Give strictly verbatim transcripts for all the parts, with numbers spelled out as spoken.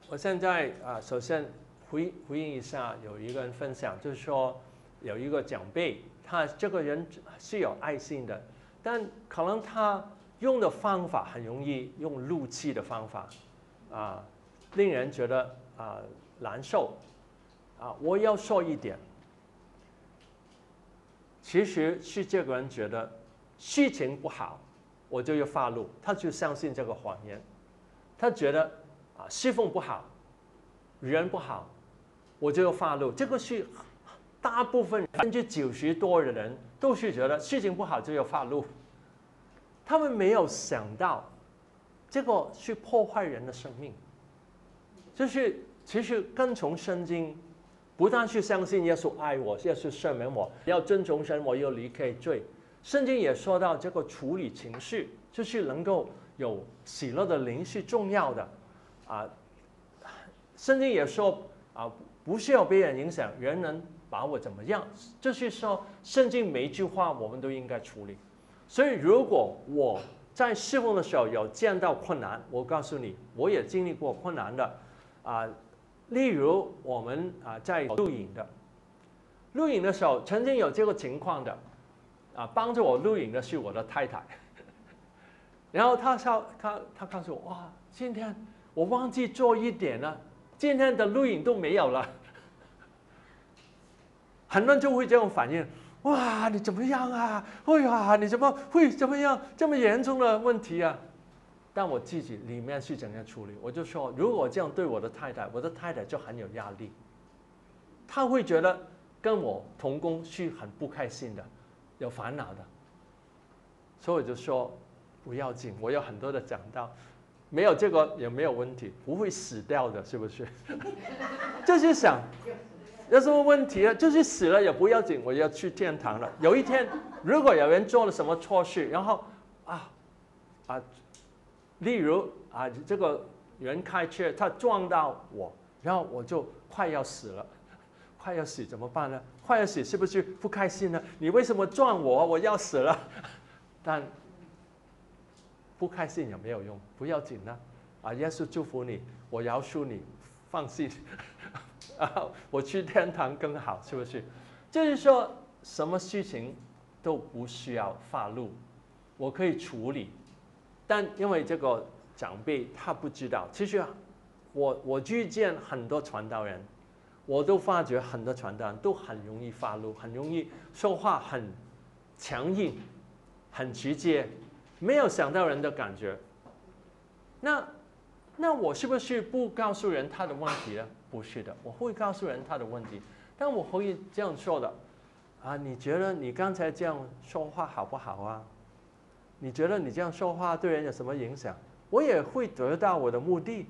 我现在啊，首先回回应一下，有一个人分享，就是说有一个长辈，他这个人是有爱心的，但可能他用的方法很容易用怒气的方法，啊，令人觉得啊难受。啊，我要说一点，其实是这个人觉得事情不好，我就要发怒，他就相信这个谎言，他觉得啊侍奉不好，人不好，我就要发怒。这个是大部分百分之九十多的人都是觉得事情不好就要发怒，他们没有想到这个是破坏人的生命。就是其实跟从圣经，不但是相信耶稣爱我，耶稣赦免我，要尊重神，我要离开罪。圣经也说到这个处理情绪，就是能够有喜乐的灵是重要的啊。圣经也说啊，不需要被人影响，人能把我怎么样？就是说，圣经每一句话我们都应该处理。所以，如果我在侍奉的时候有见到困难，我告诉你，我也经历过困难的啊。例如我们啊在录影的，录影的时候曾经有这个情况的，啊帮助我录影的是我的太太，然后她说她她告诉我，哇，今天我忘记做一点了，今天的录影都没有了。很多人就会这种反应，哇，你怎么样啊？哎呀，你怎么会怎么样？这么严重的问题啊！但我自己里面是怎样处理？我就说，如果这样对我的太太，我的太太就很有压力，她会觉得跟我同工是很不开心的，有烦恼的。所以我就说不要紧，我有很多的讲道，没有这个也没有问题，不会死掉的，是不是？就是想有什么问题啊？就是死了也不要紧，我要去天堂了。有一天，如果有人做了什么错事，然后啊啊。例如啊，这个人开车他撞到我，然后我就快要死了，快要死怎么办呢？快要死是不是不开心呢？你为什么撞我？我要死了。但不开心也没有用，不要紧呢。啊，耶稣祝福你，我饶恕你，放心。啊，我去天堂更好，是不是？就是说，什么事情都不需要发怒，我可以处理。但因为这个长辈他不知道，其实我我遇见很多传道人，我都发觉很多传道人都很容易发怒，很容易说话很强硬，很直接，没有想到人的感觉。那那我是不是不告诉人他的问题呢？不是的，我会告诉人他的问题，但我可以这样说的啊，你觉得你刚才这样说话好不好啊？你觉得你这样说话对人有什么影响？我也会得到我的目的。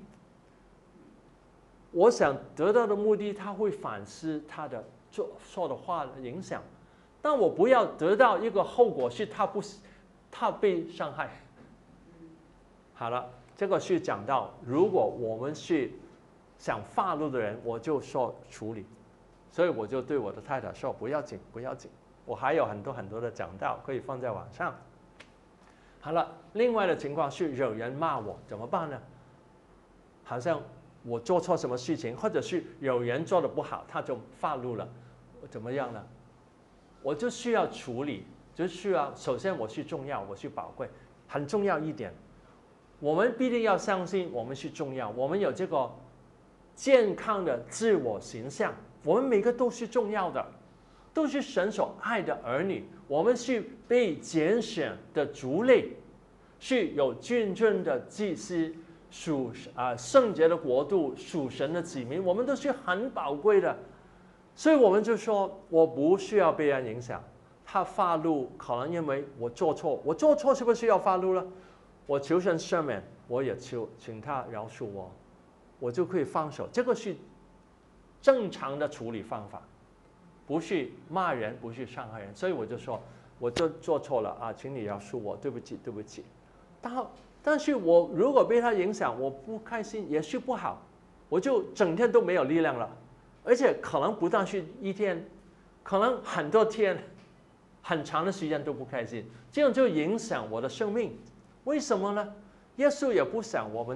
我想得到的目的，他会反思他的做说的话的影响，但我不要得到一个后果是他不他被伤害。好了，这个是讲到，如果我们是想发怒的人，我就说处理。所以我就对我的太太说，不要紧，不要紧。我还有很多很多的讲道可以放在网上。好了，另外的情况是有人骂我怎么办呢？好像我做错什么事情，或者是有人做的不好，他就发怒了，怎么样呢？我就需要处理，就需要首先我是重要，我是宝贵，很重要一点。我们必定要相信我们是重要，我们有这个健康的自我形象，我们每个都是重要的，都是神所爱的儿女。我们是被拣选的族类，是有君尊的祭司，属啊圣洁的国度，属神的子民，我们都是很宝贵的。所以我们就说，我不需要被人影响。他发怒，可能因为我做错，我做错是不是要发怒了？我求神赦免，我也求请他饶恕我，我就可以放手。这个是正常的处理方法。不是骂人，不是伤害人，所以我就说，我就做错了啊，请你饶恕我，对不起，对不起。但但是我如果被他影响，我不开心也是不好，我就整天都没有力量了，而且可能不但是一天，可能很多天，很长的时间都不开心，这样就影响我的生命。为什么呢？耶稣也不想我们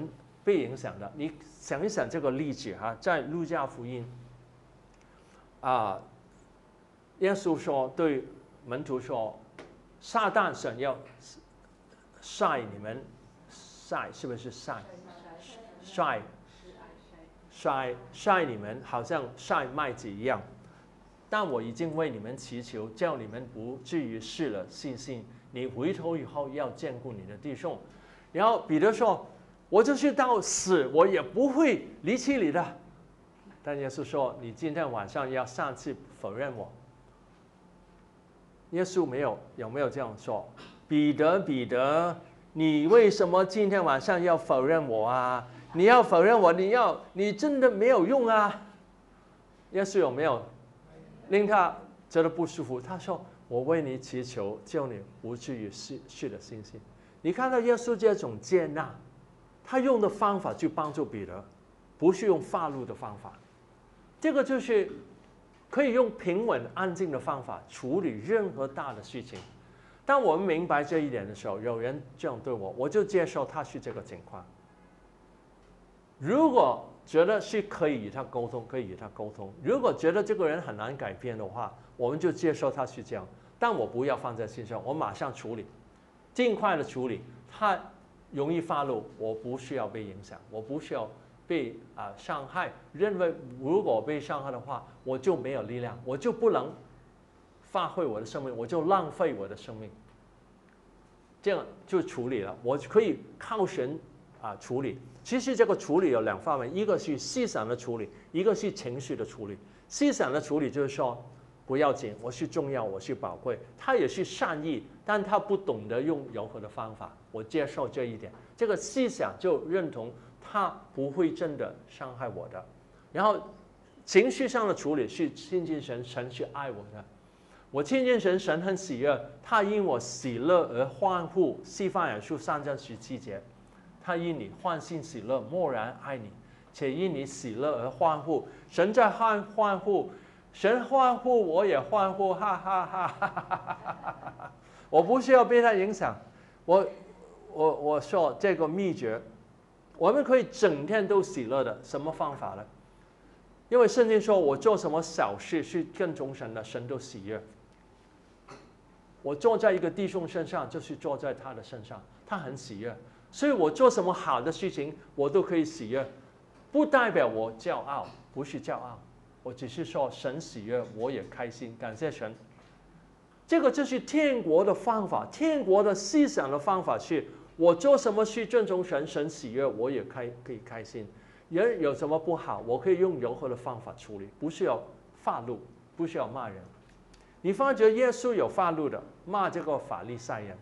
被影响的。你想一想这个例子哈，在路加福音啊，耶稣说对门徒说，撒旦想要晒你们，晒是不是晒？晒晒晒你们，好像晒麦子一样。但我已经为你们祈求，叫你们不至于失了信心。你回头以后要眷顾你的弟兄。然后彼得说：“我就是到死，我也不会离弃你的。”但耶稣说：“你今天晚上要三次否认我。”耶稣没有有没有这样说？彼得，彼得，你为什么今天晚上要否认我啊？你要否认我，你要你真的没有用啊！耶稣有没有令他觉得不舒服？他说：“我为你祈求，叫你不至于失去了信心。”你看到耶稣这种接纳，他用的方法去帮助彼得，不是用发怒的方法。这个就是可以用平稳安静的方法处理任何大的事情。当我们明白这一点的时候，有人这样对我，我就接受他是这个情况。如果觉得是可以与他沟通，可以与他沟通；如果觉得这个人很难改变的话，我们就接受他是这样。但我不要放在心上，我马上处理，尽快的处理。他容易发怒，我不需要被影响，我不需要被啊、呃、伤害。认为如果被伤害的话，我就没有力量，我就不能发挥我的生命，我就浪费我的生命。这样就处理了，我可以靠神啊、呃、处理。其实这个处理有两方面，一个是思想的处理，一个是情绪的处理。思想的处理就是说，不要紧，我是重要，我是宝贵。他也是善意，但他不懂得用柔和的方法，我接受这一点。这个思想就认同他不会真的伤害我的。然后情绪上的处理是亲近神，神是爱我的。我亲近神，神很喜悦，他因我喜乐而欢呼。西番雅书三章十七节。他因你欢欣喜乐，默然爱你，且因你喜乐而欢呼。神在欢欢呼，神欢呼，我也欢呼，哈哈哈哈哈哈！我不需要被他影响。我我我说这个秘诀，我们可以整天都喜乐的，什么方法呢？因为圣经说我做什么小事是跟从神的，神都喜悦。我坐在一个弟兄身上，就是坐在他的身上，他很喜悦。所以我做什么好的事情，我都可以喜悦，不代表我骄傲，不是骄傲，我只是说神喜悦，我也开心，感谢神。这个就是天国的方法，天国的思想的方法是，我做什么事尊重神，神喜悦，我也开可以开心。人有什么不好，我可以用柔和的方法处理，不需要发怒，不需要骂人。你发觉耶稣有发怒的，骂这个法利赛人。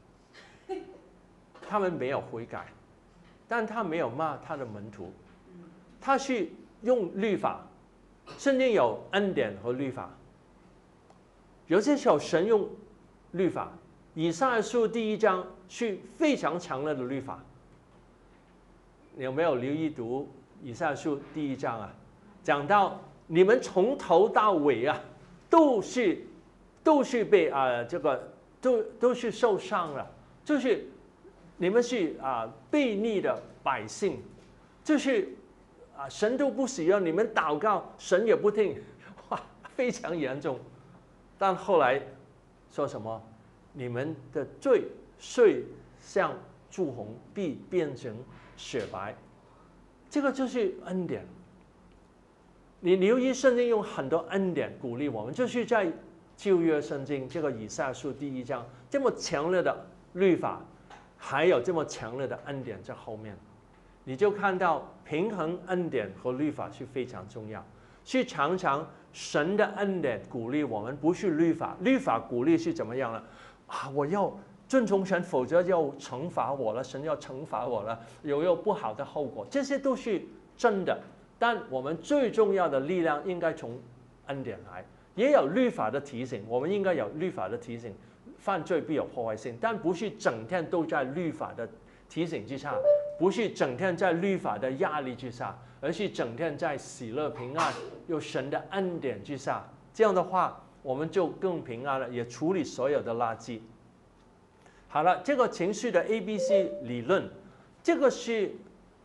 他们没有悔改，但他没有骂他的门徒，他是用律法。圣经有恩典和律法，有些时候神用律法。以赛亚书第一章是非常强烈的律法。你有没有留意读以赛亚书第一章啊？讲到你们从头到尾啊，都是都是被啊、呃、这个都都是受伤了，就是。你们是啊、呃、悖逆的百姓，就是啊、呃、神都不喜悦，你们祷告神也不听，哇，非常严重。但后来说什么？你们的罪虽像朱红，必变成雪白。这个就是恩典。你留意圣经用很多恩典鼓励我们，就是在旧约圣经这个以赛亚书第一章这么强烈的律法。还有这么强烈的恩典在后面，你就看到平衡恩典和律法是非常重要。是常常神的恩典鼓励我们，不是律法。律法鼓励是怎么样呢？啊，我要遵从神，否则要惩罚我了，神要惩罚我了，有有不好的后果，这些都是真的。但我们最重要的力量应该从恩典来，也有律法的提醒，我们应该有律法的提醒。犯罪必有破坏性，但不是整天都在律法的提醒之下，不是整天在律法的压力之下，而是整天在喜乐平安有神的恩典之下。这样的话，我们就更平安了，也处理所有的垃圾。好了，这个情绪的 A B C 理论，这个是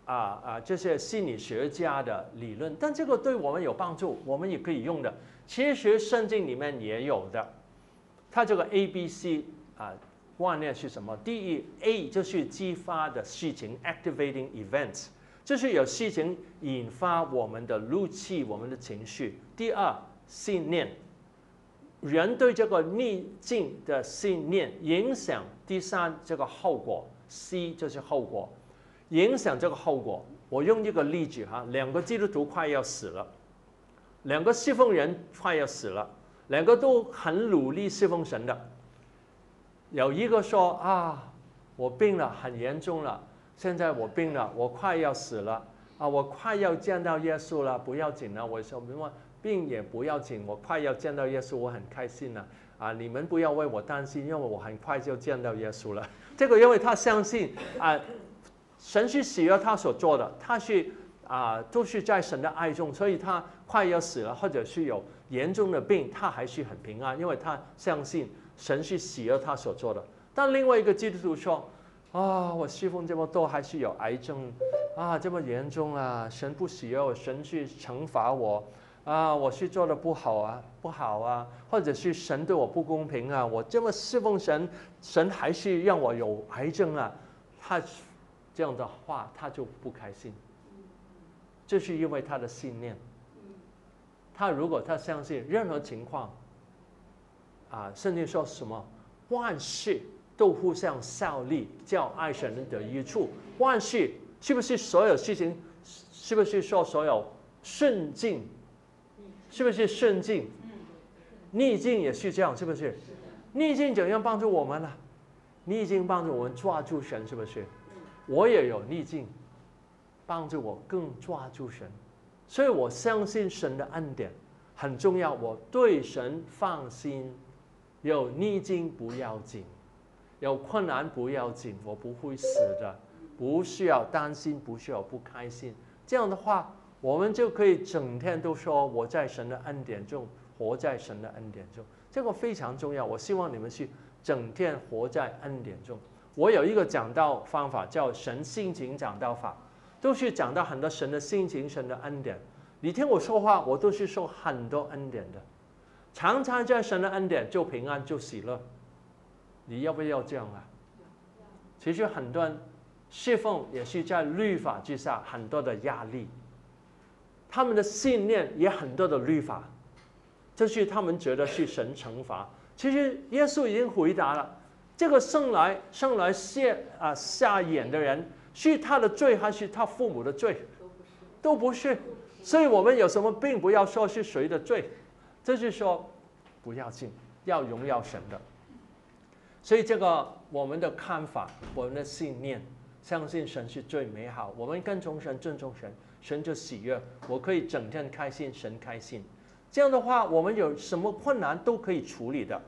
啊啊这些心理学家的理论，但这个对我们有帮助，我们也可以用的。其实圣经里面也有的，它这个 A B C 啊观念是什么？第一 A 就是激发的事情 ，activating events， 就是有事情引发我们的怒气、我们的情绪。第二信念。人对这个逆境的信念影响，第三这个后果 ，C 就是后果，影响这个后果。我用一个例子哈，两个基督徒快要死了，两个侍奉人快要死了，两个都很努力侍奉神的。有一个说啊，我病了，很严重了，现在我病了，我快要死了啊，我快要见到耶稣了，不要紧了。我说明白。病也不要紧，我快要见到耶稣，我很开心了啊！你们不要为我担心，因为我很快就见到耶稣了。这个因为他相信啊，神是喜悦他所做的，他是啊都是在神的爱中，所以他快要死了，或者是有严重的病，他还是很平安，因为他相信神是喜悦他所做的。但另外一个基督徒说啊，我侍奉这么多，还是有癌症啊，这么严重啊，神不喜悦我，神去惩罚我。啊，我是做的不好啊，不好啊，或者是神对我不公平啊，我这么侍奉神，神还是让我有癌症啊，他这样的话他就不开心，这是因为他的信念。他如果他相信任何情况，啊，圣经说什么？万事都互相效力，叫爱神人得益处。万事是不是所有事情？是不是说所有顺境？是不是顺境？逆境也是这样，是不是？逆境怎样帮助我们呢？逆境帮助我们抓住神，是不是？我也有逆境，帮助我更抓住神，所以我相信神的恩典很重要。我对神放心，有逆境不要紧，有困难不要紧，我不会死的，不需要担心，不需要不开心。这样的话，我们就可以整天都说我在神的恩典中，活在神的恩典中，这个非常重要。我希望你们去整天活在恩典中。我有一个讲道方法叫神性情讲道法，都是讲到很多神的性情、神的恩典。你听我说话，我都是说很多恩典的，常常在神的恩典就平安就喜乐。你要不要这样啊？其实很多人侍奉也是在律法之下，很多的压力。他们的信念也很多的律法，这是他们觉得是神惩罚。其实耶稣已经回答了，这个生来生来瞎啊瞎眼的人，是他的罪还是他父母的罪？都不是。所以我们有什么病，不要说是谁的罪，这是说不要紧，要荣耀神的。所以这个我们的看法，我们的信念，相信神是最美好，我们跟从神，尊重神。神就喜悦，我可以整天开心，神开心。这样的话，我们有什么困难都可以处理的。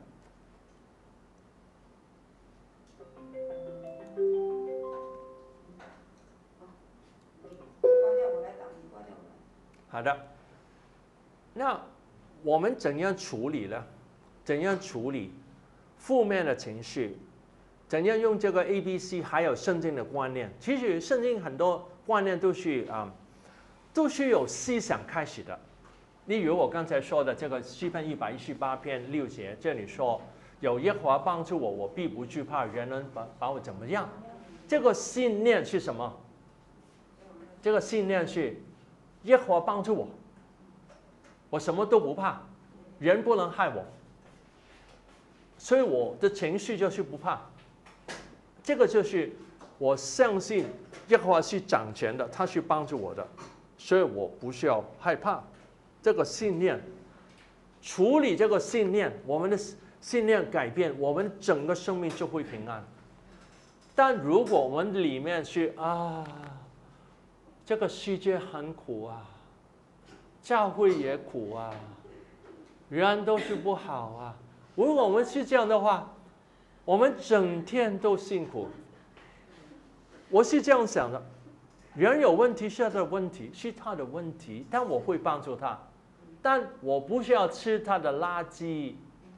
好的，那我们怎样处理呢？怎样处理负面的情绪？怎样用这个 A B C 还有圣经的观念？其实圣经很多观念都是啊。嗯都是有思想开始的，例如我刚才说的这个诗篇一百一十八篇六节，这里说有耶和华帮助我，我必不惧怕，人能把把我怎么样？这个信念是什么？这个信念是耶和华帮助我，我什么都不怕，人不能害我，所以我的情绪就是不怕。这个就是我相信耶和华是掌权的，他是帮助我的。所以我不需要害怕，这个信念，处理这个信念，我们的信念改变，我们整个生命就会平安。但如果我们里面是啊，这个世界很苦啊，教会也苦啊，人都是不好啊，如果我们是这样的话，我们整天都辛苦。我是这样想的。人有问题是他的问题，是他的问题，但我会帮助他，但我不需要吃他的垃圾。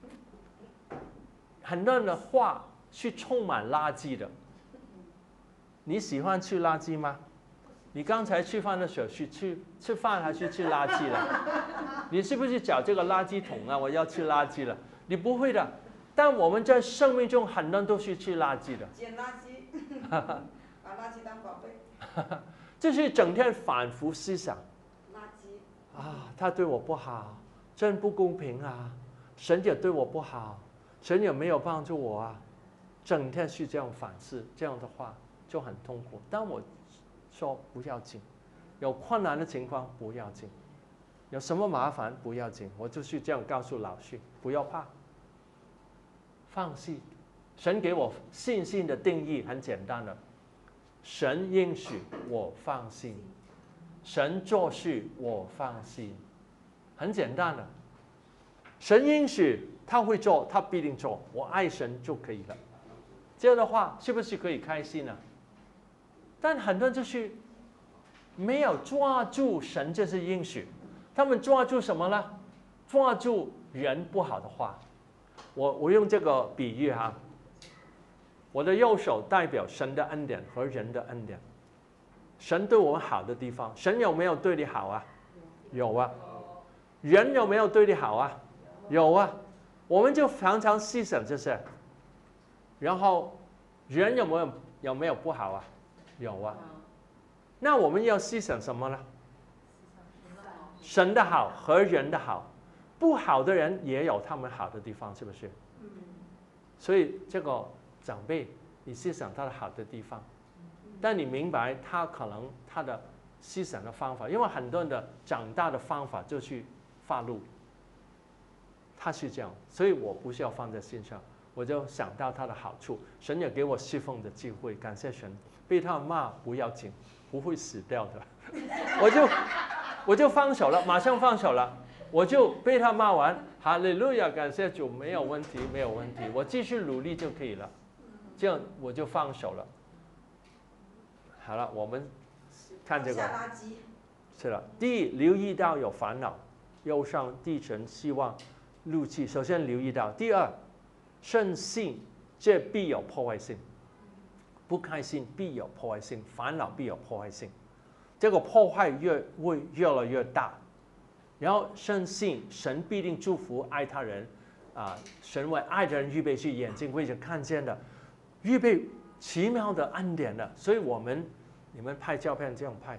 很多人的话是充满垃圾的，你喜欢吃垃圾吗？ 你刚才吃饭的时候是吃吃饭还是吃垃圾了？你是不是找这个垃圾桶啊？我要吃垃圾了，你不会的。但我们在生命中很多人都是吃垃圾的， 捡垃圾，把垃圾当宝贝， 就是整天反复思想， 垃圾啊，他对我不好，真不公平啊！神也对我不好，神也没有帮助我啊！整天是这样反思，这样的话就很痛苦。但我说不要紧，有困难的情况不要紧，有什么麻烦不要紧，我就是这样告诉老师，不要怕，放弃。神给我信心的定义很简单的，神应许我放心，神做事我放心，很简单的。神应许他会做，他必定做，我爱神就可以了。这样的话是不是可以开心呢？但很多人就是没有抓住神这是应许，他们抓住什么呢？抓住人不好的话。我我用这个比喻哈，我的右手代表神的恩典和人的恩典。神对我们好的地方，神有没有对你好啊？有啊。人有没有对你好啊？有啊。我们就常常思想这些，然后人有没有有没有不好啊？有啊。那我们要思想什么呢？神的好和人的好，不好的人也有他们好的地方，是不是？所以这个长辈，你思想他的好的地方，但你明白他可能他的思想的方法，因为很多人的长大的方法就去发怒，他是这样，所以我不需要放在心上，我就想到他的好处，神也给我侍奉的机会，感谢神。被他骂不要紧，不会死掉的，我就我就放手了，马上放手了，我就被他骂完，哈利路亚，感谢主，没有问题，没有问题，我继续努力就可以了，这样我就放手了。好了，我们看这个，是了，第一，留意到有烦恼、忧伤、低沉、希望、怒气，首先留意到；第二，深信这必有破坏性。不开心必有破坏性，烦恼必有破坏性，这个破坏越会越来越大。然后深信神必定祝福爱他人，啊，神为爱的人预备是眼睛为着看见的，预备奇妙的恩典的。所以我们你们拍照片这样拍，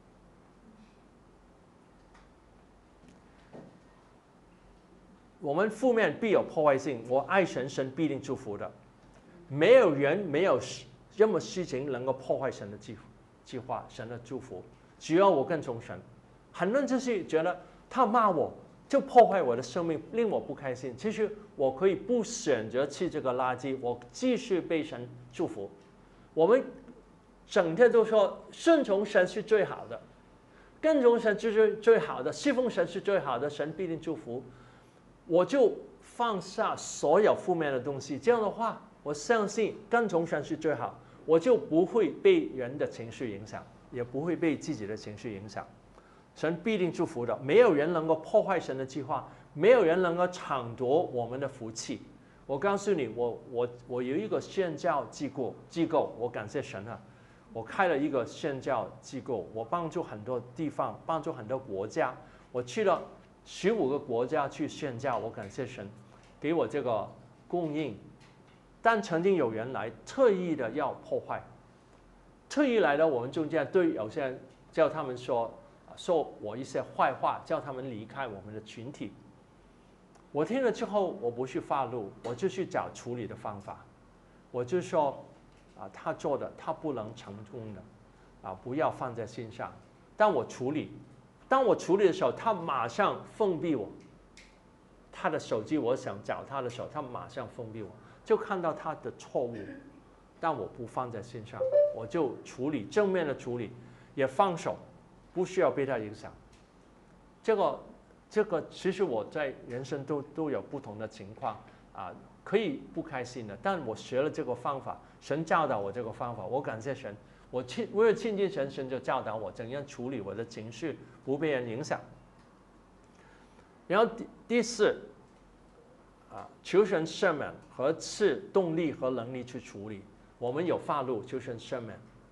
我们负面必有破坏性，我爱神，神必定祝福的，没有人没有任何事情能够破坏神的计计划，神的祝福。只要我跟从神，很多人就是觉得他骂我就破坏我的生命，令我不开心。其实我可以不选择吃这个垃圾，我继续被神祝福。我们整天都说顺从神是最好的，跟从神就是最好的，侍奉神是最好的，神必定祝福。我就放下所有负面的东西，这样的话，我相信跟从神是最好。我就不会被人的情绪影响，也不会被自己的情绪影响。神必定祝福的，没有人能够破坏神的计划，没有人能够抢夺我们的福气。我告诉你，我我我有一个宣教机构机构，我感谢神啊，我开了一个宣教机构，我帮助很多地方，帮助很多国家，我去了十五个国家去宣教，我感谢神给我这个供应。但曾经有人来特意的要破坏，特意来到我们中间，对有些人叫他们说说我一些坏话，叫他们离开我们的群体。我听了之后，我不去发怒，我就去找处理的方法。我就说啊，他做的他不能成功的，啊，不要放在心上。但我处理，当我处理的时候，他马上封闭我。他的手机，我想找他的时候，他马上封闭我。就看到他的错误，但我不放在心上，我就处理正面的处理，也放手，不需要被他影响。这个这个其实我在人生都都有不同的情况啊，可以不开心的，但我学了这个方法，神教导我这个方法，我感谢神，我亲为了亲近神，神就教导我怎样处理我的情绪，不被人影响。然后第第四。啊，求神赦免和赐动力和能力去处理。我们有发怒，求神赦免，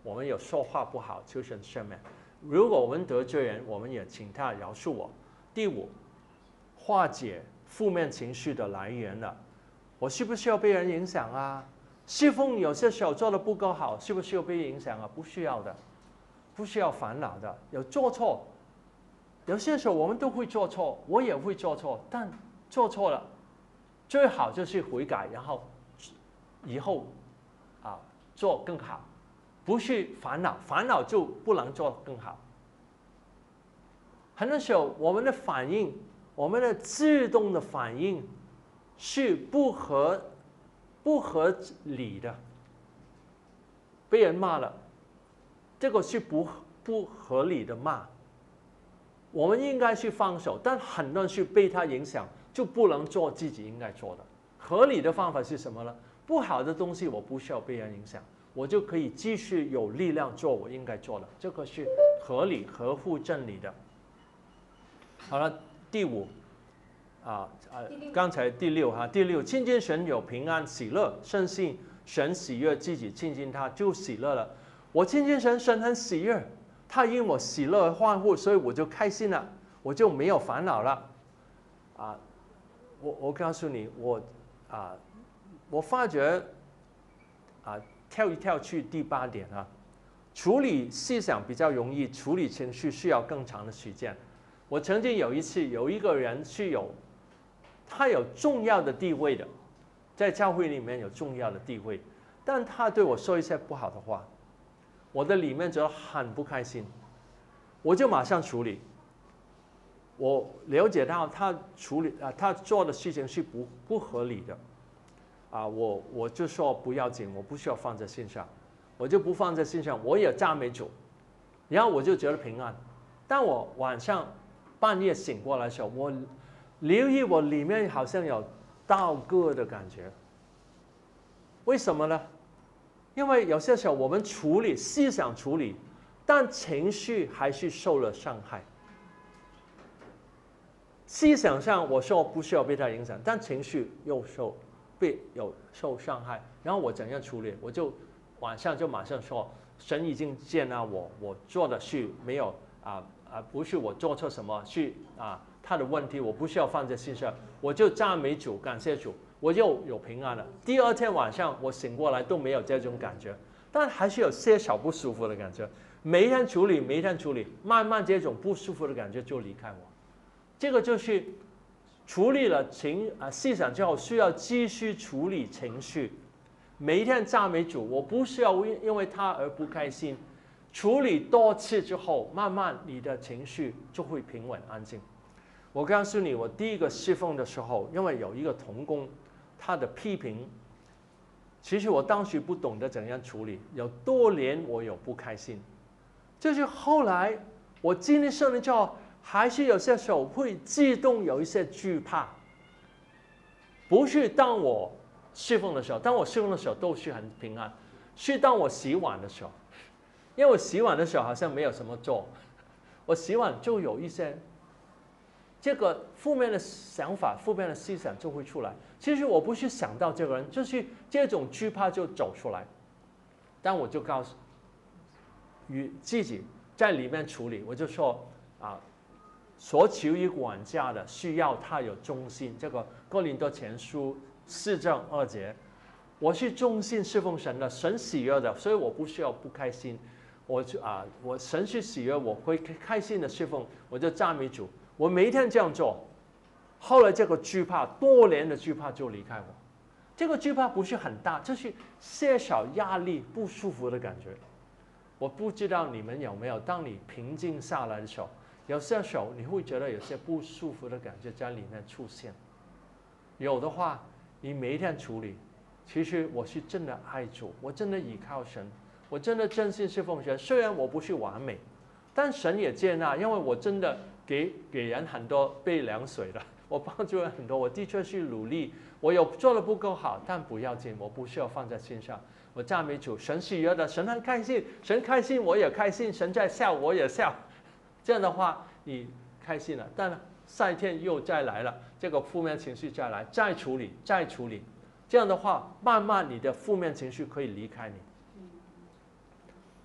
我们有说话不好，求神赦免。如果我们得罪人，我们也请他饶恕我。第五，化解负面情绪的来源了。我需不需要被人影响啊？侍奉有些时候做的不够好，需不需要被影响啊？不需要的，不需要烦恼的。有做错，有些时候我们都会做错，我也会做错，但做错了，最好就是悔改，然后以后啊做更好，不是烦恼，烦恼就不能做更好。很多时候我们的反应，我们的自动的反应是不合不合理的，被人骂了，这个是不不合理的骂，我们应该去放手，但很多人是被他影响，就不能做自己应该做的。合理的方法是什么呢？不好的东西我不需要被人影响，我就可以继续有力量做我应该做的，这个是合理合乎真理的。好了，第五啊啊，刚才第六哈，第六亲近神有平安喜乐，深信神喜悦自己亲近他就喜乐了。我亲近神，神很喜悦，他因我喜乐而欢呼，所以我就开心了，我就没有烦恼了。啊，我我告诉你，我啊，我发觉啊，跳一跳去第八点啊，处理思想比较容易，处理情绪需要更长的时间。我曾经有一次，有一个人是有，他有重要的地位的，在教会里面有重要的地位，但他对我说一些不好的话，我的里面觉得很不开心，我就马上处理。我了解到他处理啊，他做的事情是不不合理的，啊，我我就说不要紧，我不需要放在心上，我就不放在心上，我也赞美主，然后我就觉得平安。当我晚上半夜醒过来的时候，我留意我里面好像有倒戈的感觉。为什么呢？因为有些时候我们处理思想处理，但情绪还是受了伤害。思想上我说不需要被他影响，但情绪又受被有受伤害。然后我怎样处理？我就晚上就马上说，神已经接纳我，我做的事没有啊。啊，不是我做错什么，是啊他的问题，我不需要放在心上，我就赞美主，感谢主，我就有平安了。第二天晚上我醒过来都没有这种感觉，但还是有些少不舒服的感觉。每一天处理，每一天处理，慢慢这种不舒服的感觉就离开我。这个就是处理了情啊思想之后，需要继续处理情绪。每一天赞美主，我不需要因为他而不开心。处理多次之后，慢慢你的情绪就会平稳安静。我告诉你，我第一个侍奉的时候，因为有一个同工，他的批评，其实我当时不懂得怎样处理，有多年我有不开心，就是后来我经历圣灵之后，还是有些时候会自动有一些惧怕。不是当我侍奉的时候，当我侍奉的时候都是很平安，是当我洗碗的时候。因为我洗碗的时候好像没有什么做，我洗碗就有一些这个负面的想法、负面的思想就会出来。其实我不是想到这个人，就是这种惧怕就走出来。但我就告诉与自己在里面处理，我就说啊，所求于管家的，需要他有忠心。这个哥林多前书四章二节，我是忠心侍奉神的，神喜悦的，所以我不需要不开心。我就啊，我神是喜悦，我会开心的侍奉，我就赞美主。我每一天这样做，后来这个惧怕，多年的惧怕就离开我。这个惧怕不是很大，就是些少压力、不舒服的感觉。我不知道你们有没有，当你平静下来的时候，有些时候你会觉得有些不舒服的感觉在里面出现。有的话，你每一天处理，其实我是真的爱主，我真的倚靠神。我真的真心侍奉神，虽然我不是完美，但神也接纳，因为我真的给给人很多杯凉水的，我帮助人很多，我的确是努力，我有做的不够好，但不要紧，我不需要放在心上。我赞美主，神喜悦的，神很开心，神开心我也开心，神在笑我也笑，这样的话你开心了，但下一天又再来了，这个负面情绪再来，再处理，再处理，这样的话慢慢你的负面情绪可以离开你。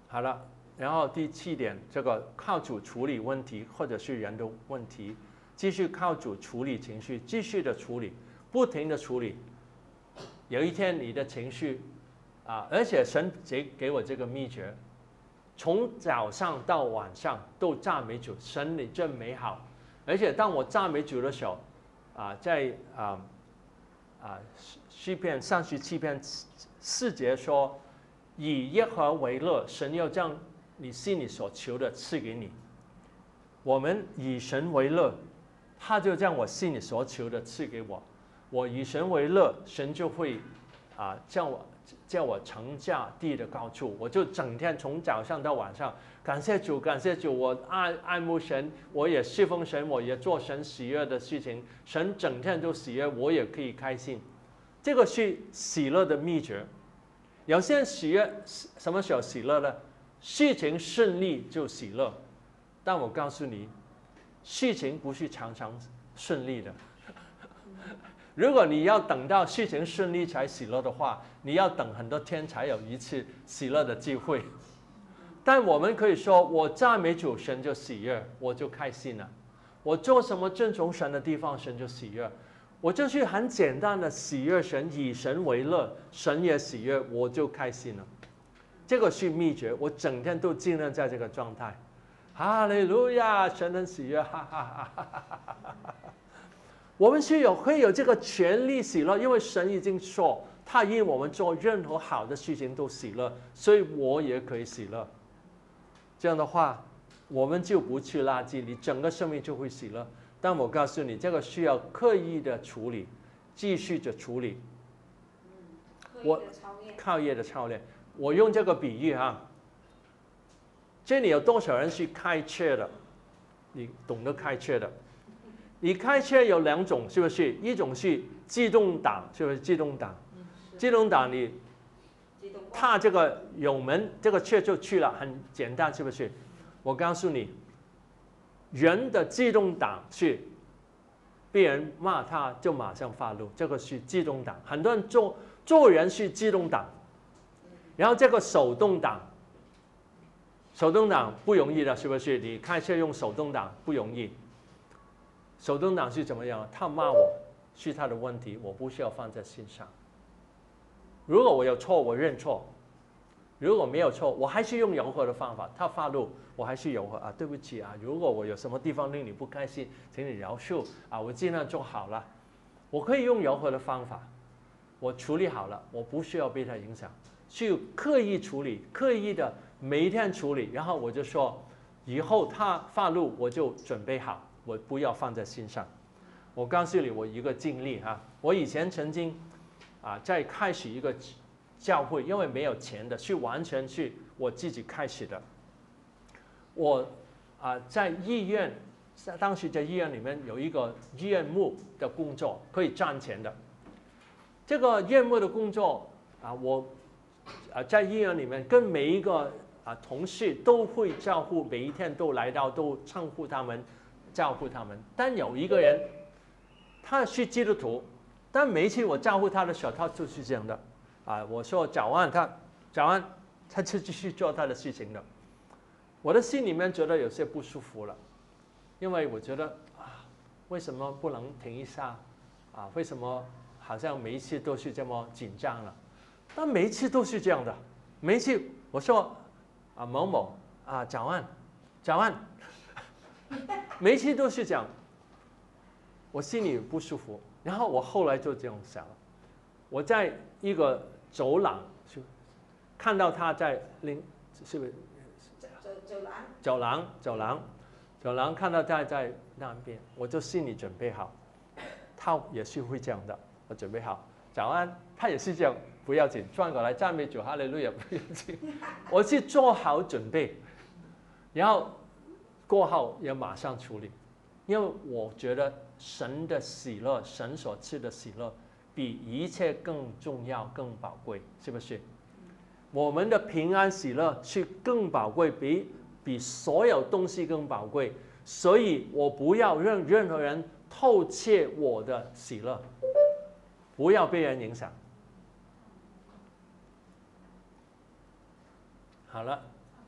好了，然后第七点，这个靠主处理问题，或者是人的问题，继续靠主处理情绪，继续的处理，不停的处理。有一天你的情绪啊，而且神给给我这个秘诀，从早上到晚上都赞美主，神你真美好。而且当我赞美主的时候，啊，在啊啊诗篇三十七篇四节说，以耶和华为乐，神要将你心里所求的赐给你。我们以神为乐，他就将我心里所求的赐给我。我以神为乐，神就会啊叫我叫我成驾地的高处。我就整天从早上到晚上，感谢主，感谢主，我爱爱慕神，我也侍奉神，我也做神喜悦的事情。神整天都喜悦，我也可以开心。这个是喜乐的秘诀。有些人喜悦什么时候喜乐呢？事情顺利就喜乐，但我告诉你，事情不是常常顺利的。如果你要等到事情顺利才喜乐的话，你要等很多天才有一次喜乐的机会。但我们可以说，我赞美主，神就喜悦，我就开心了。我做什么尊崇神的地方，神就喜悦。我就是很简单的喜悦神，以神为乐，神也喜悦，我就开心了。这个是秘诀，我整天都尽量在这个状态。哈利路亚，神很喜悦，哈哈哈哈哈哈！我们是有会有这个权利喜乐，因为神已经说，他因我们做任何好的事情都喜乐，所以我也可以喜乐。这样的话，我们就不去垃圾，你整个生命就会喜乐。但我告诉你，这个需要刻意的处理，继续的处理。我靠业的操练。我用这个比喻哈，这里有多少人是开车的？你懂得开车的？你开车有两种，是不是？一种是自动挡，是不是自动挡？自动挡你踏这个油门，这个车就去了，很简单，是不是？我告诉你，人的自动挡是被人骂他就马上发怒，这个是自动挡。很多人做做人是自动挡，然后这个手动挡，手动挡不容易的，是不是？你开车用手动挡不容易。手动挡是怎么样？他骂我是他的问题，我不需要放在心上。如果我有错，我认错；如果没有错，我还是用柔和的方法。他发怒，我还是柔和啊，对不起啊，如果我有什么地方令你不开心，请你饶恕啊，我尽量做好了。我可以用柔和的方法，我处理好了，我不需要被他影响，是刻意处理，刻意的每一天处理，然后我就说，以后他发怒我就准备好。我不要放在心上。我告诉你，我一个经历哈，我以前曾经啊在开始一个教会，因为没有钱的，是完全是我自己开始的。我啊在医院，当时在医院里面有一个医院牧的工作，可以赚钱的。这个院牧的工作啊，我啊在医院里面跟每一个啊同事都会照顾，每一天都来到，都称呼他们。照顾他们，但有一个人，他是基督徒，但每一次我照顾他的时候，他就是这样的，啊，我说早安，他早安，他就继续做他的事情的。我的心里面觉得有些不舒服了，因为我觉得啊，为什么不能停一下？啊，为什么好像每一次都是这么紧张了？但每一次都是这样的，每一次我说啊某某啊早安，早安。每一次都是这样，我心里不舒服。然后我后来就这样想了，我在一个走廊就看到他在另是不是走走廊走廊走廊走廊看到他在那边，我就心里准备好，他也是会这样的。我准备好早安，他也是这样，不要紧，转过来赞美主哈利路亚，不要紧，我是做好准备，然后。过后也马上处理，因为我觉得神的喜乐，神所赐的喜乐，比一切更重要、更宝贵，是不是？我们的平安喜乐是更宝贵，比比所有东西更宝贵，所以我不要让任何人偷窃我的喜乐，不要被人影响。好了。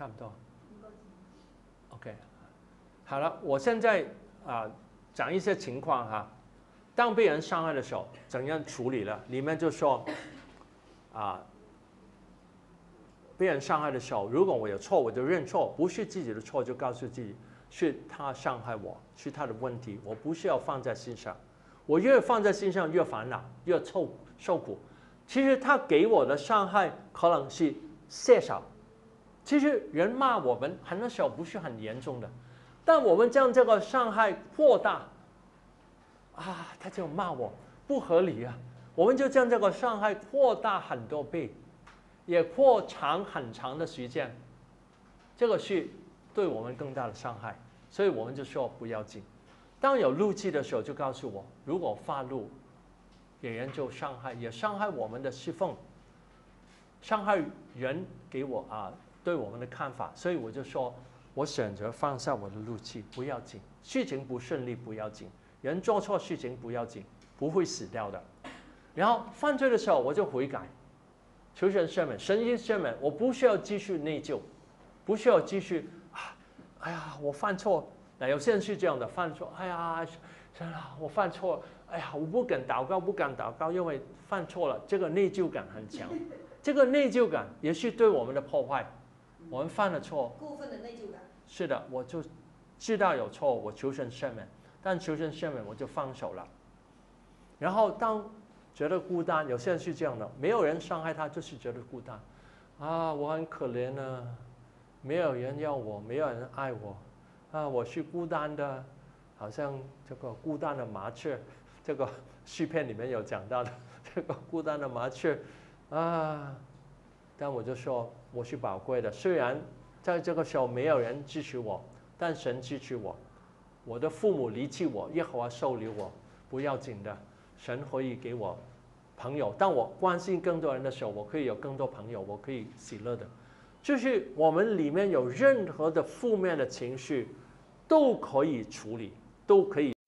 差不多。OK， 好了，我现在啊、呃、讲一些情况哈。当被人伤害的时候，怎样处理了？里面就说啊、呃，被人伤害的时候，如果我有错，我就认错，不是自己的错，就告诉自己是他伤害我，是他的问题，我不需要放在心上。我越放在心上，越烦恼，越受受苦。其实他给我的伤害可能是些少。其实人骂我们很多时候不是很严重的，但我们将这个伤害扩大，啊，他就骂我不合理啊，我们就将这个伤害扩大很多倍，也扩长很长的时间，这个是对我们更大的伤害，所以我们就说不要紧。当有怒气的时候，就告诉我，如果发怒，别人就伤害，也伤害我们的侍奉，伤害人给我啊对我们的看法，所以我就说，我选择放下我的怒气，不要紧，事情不顺利不要紧，人做错事情不要紧，不会死掉的。然后犯罪的时候，我就悔改，求神赦免，神已赦免，我不需要继续内疚，不需要继续啊，哎呀，我犯错。那有些人是这样的，犯错，哎呀，神啊，我犯错，哎呀，我不敢祷告，不敢祷告，因为犯错了，这个内疚感很强，这个内疚感也是对我们的破坏。我们犯了错， 过分的内疚感。 是的，我就知道有错，我求神赦免，但求神赦免我就放手了。然后当觉得孤单，有些人是这样的，没有人伤害他，就是觉得孤单，啊，我很可怜啊，没有人要我，没有人爱我。啊，我是孤单的，好像这个孤单的麻雀，这个诗篇里面有讲到的这个孤单的麻雀，啊，但我就说我是宝贵的，虽然在这个时候没有人支持我，但神支持我，我的父母离弃我，耶和华收留我，不要紧的，神可以给我朋友，当我关心更多人的时候，我可以有更多朋友，我可以喜乐的。就是我们里面有任何的负面的情绪，都可以处理，都可以